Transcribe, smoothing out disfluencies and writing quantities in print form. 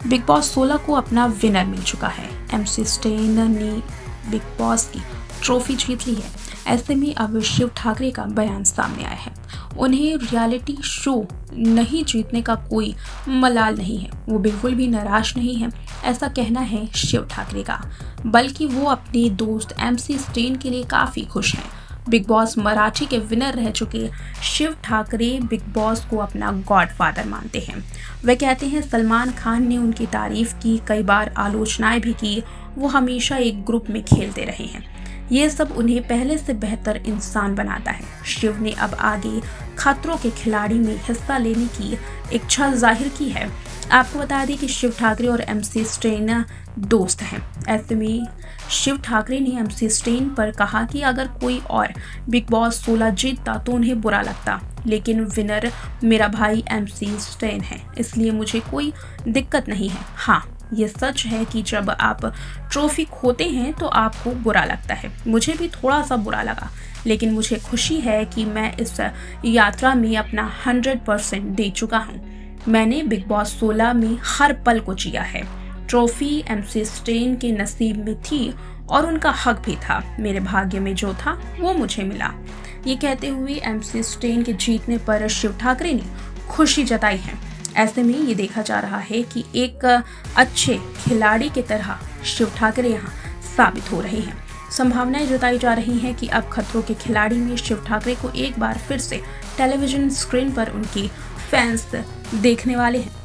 Big boss 16 को अपना winner मिल चुका है। MC स्टेन ने बिग बॉस की ट्रॉफी जीत ली है। ऐसे में अब शिव ठाकरे का बयान सामने आया है। उन्हें रियलिटी शो नहीं जीतने का कोई मलाल नहीं है, वो बिल्कुल भी निराश नहीं है, ऐसा कहना है शिव ठाकरे का। बल्कि वो अपने दोस्त MC स्टेन के लिए काफ़ी खुश हैं। बिग बॉस मराठी के विनर रह चुके शिव ठाकरे बिग बॉस को अपना गॉडफादर मानते हैं। वे कहते हैं सलमान खान ने उनकी तारीफ की, कई बार आलोचनाएं भी की, वो हमेशा एक ग्रुप में खेलते रहे हैं। ये सब उन्हें पहले से बेहतर इंसान बनाता है। शिव ने अब आगे खतरों के खिलाड़ी में हिस्सा लेने की इच्छा जाहिर की है। आपको बता दें कि शिव ठाकरे और MC स्टेन दोस्त हैं। ऐसे में शिव ठाकरे ने MC स्टेन पर कहा कि अगर कोई और बिग बॉस 16 जीतता तो उन्हें बुरा लगता, लेकिन विनर मेरा भाई MC स्टेन है, इसलिए मुझे कोई दिक्कत नहीं है। हाँ, ये सच है कि जब आप ट्रॉफी खोते हैं तो आपको बुरा लगता है। मुझे भी थोड़ा सा बुरा लगा, लेकिन मुझे खुशी है कि मैं इस यात्रा में अपना 100% दे चुका हूँ। मैंने बिग बॉस 16 में हर पल को जिया है। ट्रॉफी MC स्टेन के नसीब में थी और उनका हक भी था। मेरे भाग्य में जो था वो मुझे मिला। ये कहते हुए MC स्टेन के जीतने पर शिव ठाकरे ने खुशी जताई है। ऐसे में ये देखा जा रहा है कि एक अच्छे खिलाड़ी की तरह शिव ठाकरे यहाँ साबित हो रहे हैं। संभावनाएं जताई जा रही हैं कि अब खतरों के खिलाड़ी में शिव ठाकरे को एक बार फिर से टेलीविजन स्क्रीन पर उनकी फैंस देखने वाले हैं।